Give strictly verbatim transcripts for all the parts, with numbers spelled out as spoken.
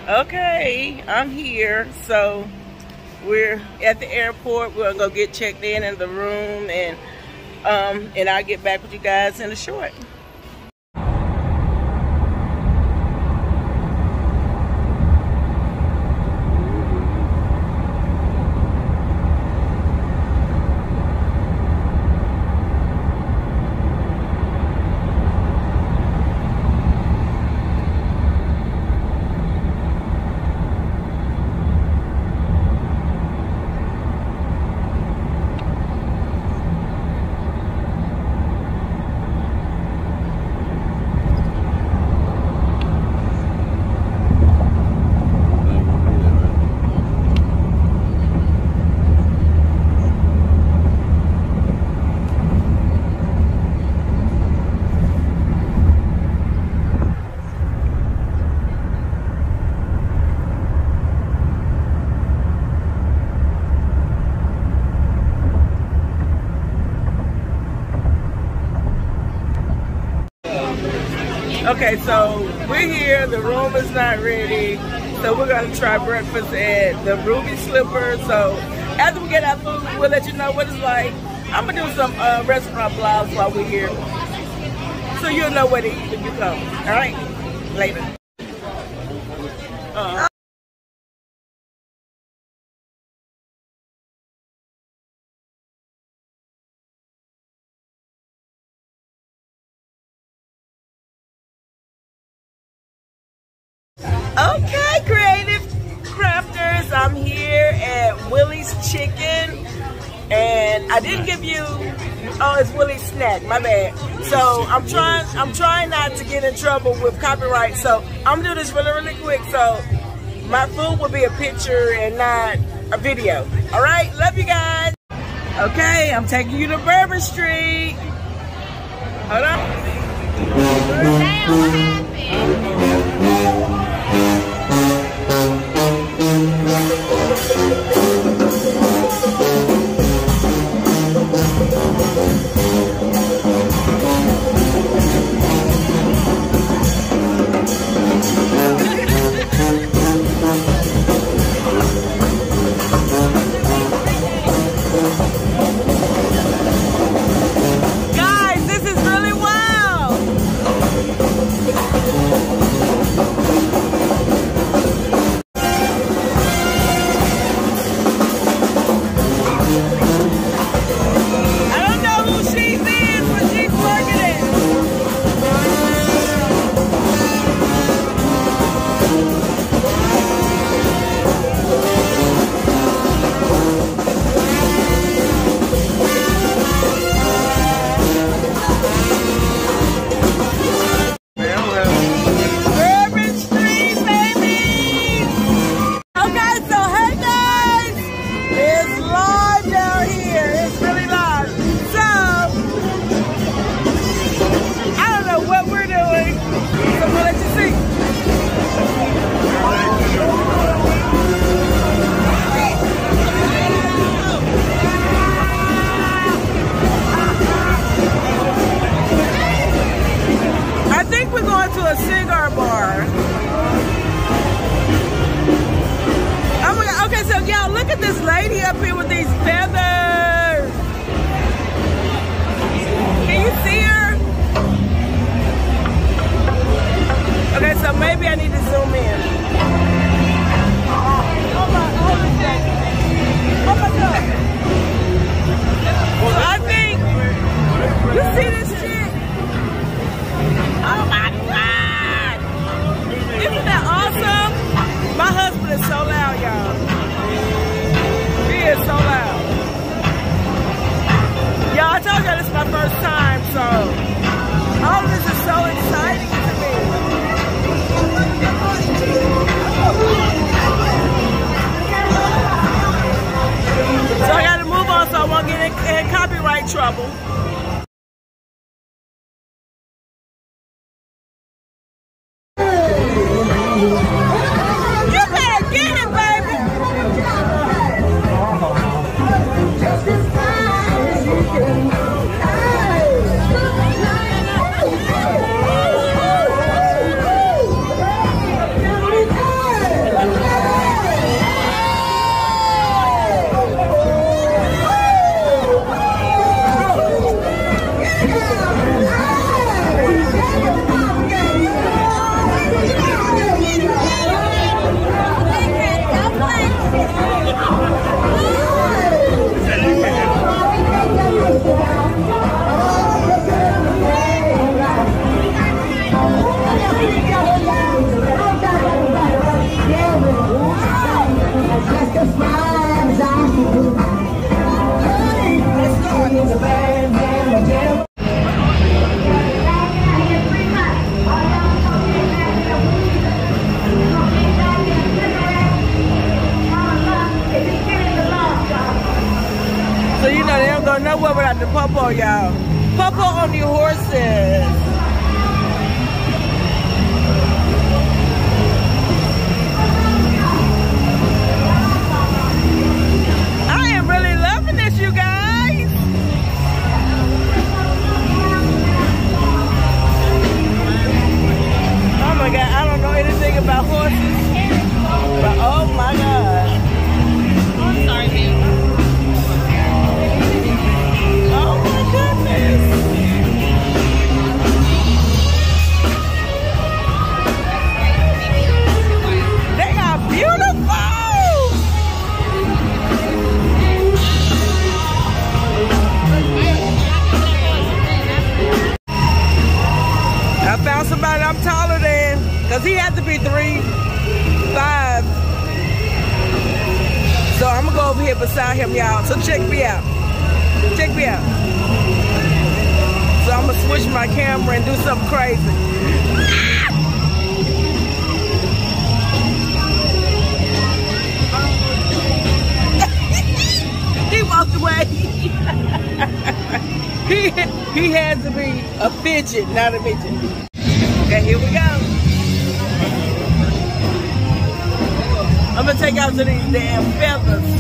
Okay, I'm here. So we're at the airport. We're gonna go get checked in in the room, and um, and I'll get back with you guys in a short. Okay, so we're here, the room is not ready, so we're gonna try breakfast at the Ruby Slipper. So after we get our food, we'll let you know what it's like. I'm gonna do some uh, restaurant vlogs while we're here, so you'll know where to eat when you come. All right, later. Uh-huh. Okay, creative crafters, I'm here at Willie's Chicken, and I didn't give you, oh, it's Willie's Snack, my bad. So I'm trying, I'm trying not to get in trouble with copyright, so I'm gonna do this really, really quick. So my food will be a picture and not a video. All right, love you guys. Okay, I'm taking you to Bourbon Street. Hold on. Damn, what happened? Guys, this is really wild. Maybe I need to zoom in. Oh my, hold on a second. Oh my God. So I think, you see this shit? Oh my God. Isn't that awesome? My husband is so loud, y'all. He is so loud. Y'all, I told y'all this is my first time, so all of this is so exciting to me. So I gotta move on so I won't get in, in copyright trouble. You better get it, baby! Just as fine as you can. Popo, y'all. Popo on the horses. I am really loving this, you guys. Oh my God, I don't know anything about horses, but oh my God. I'm sorry, babe. Oh my goodness. They are beautiful. I found somebody I'm taller than, because he had to be three, five. So I'm gonna go over here beside him, y'all. So check me out. Check me out. So I'm gonna switch my camera and do something crazy. He walked away. he, he had to be a fidget, not a midget. Okay, here we go. I'm gonna take out to these damn feathers.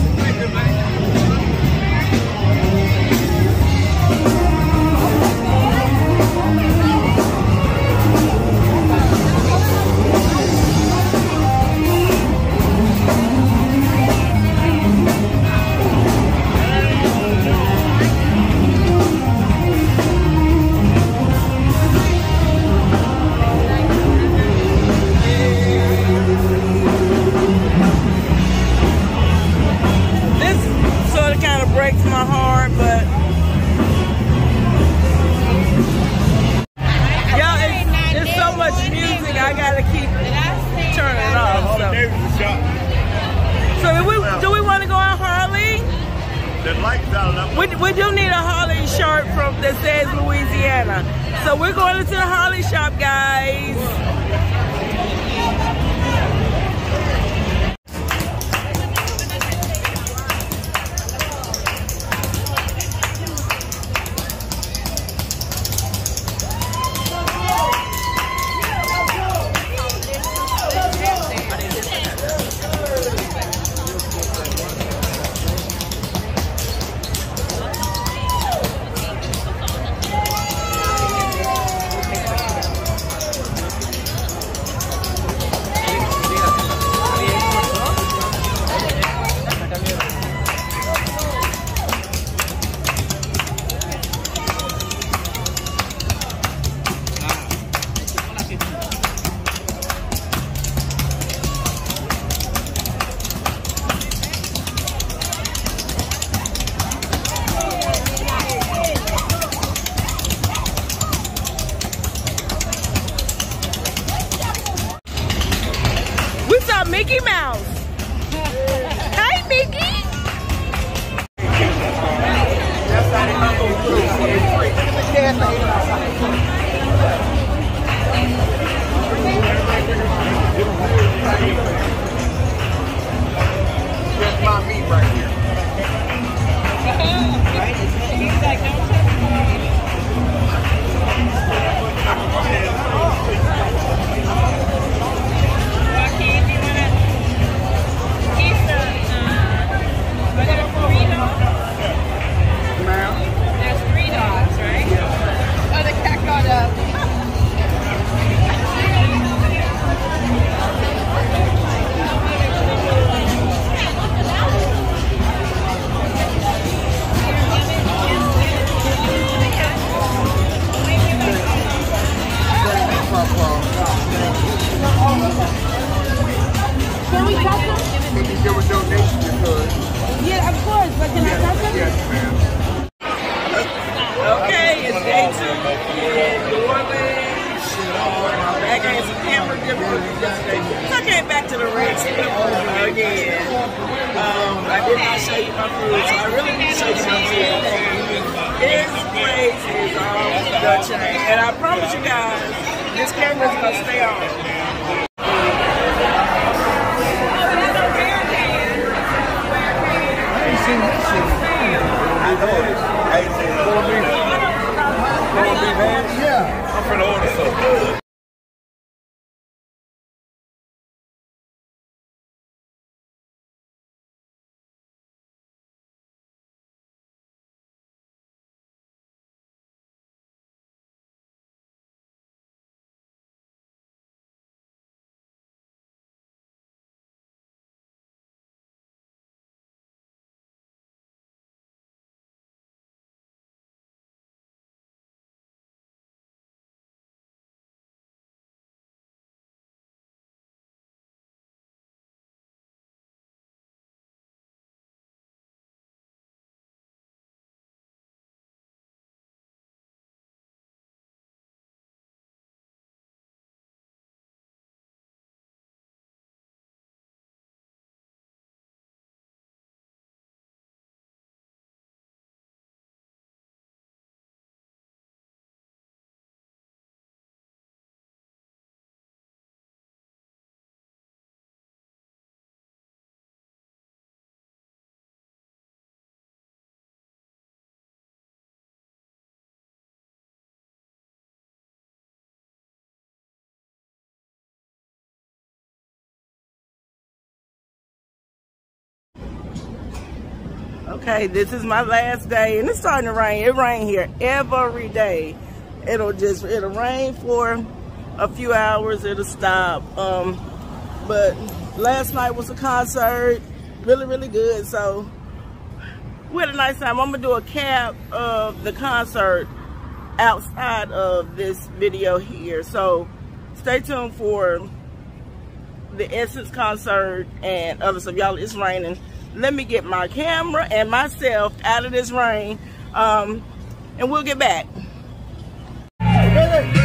Breaks my heart, but y'all, it's, it's so much music. I gotta keep turning it off. So, so do we do we want to go on Harley? We we do need a Harley shirt from that says Louisiana. So we're going into the Harley shop, guys. Mickey Mouse. Hi, Mickey. That's my meat right here. He's like, don't touch me. There's three dogs, right? Oh, the cat got up. Can we touch them? Can you give a donation because? Yeah, of course, but can I touch them? Yes, ma'am. Okay, it's day two in New Orleans. I got some camera difficulties yesterday. So I came back to the Ritz again. Um, I did not show you my food, so I really need to show you my food. This place is off the chain. And I promise you guys, this camera is going to stay on. I know it. I ain't seen it. Okay, this is my last day, and it's starting to rain. It rains here every day. It'll just, it'll rain for a few hours, it'll stop. Um, but last night was a concert, really, really good. So we had a nice time. I'm gonna do a cap of the concert outside of this video here. So stay tuned for the Essence concert and other stuff. Y'all, it's raining. Let me get my camera and myself out of this rain, um, and we'll get back.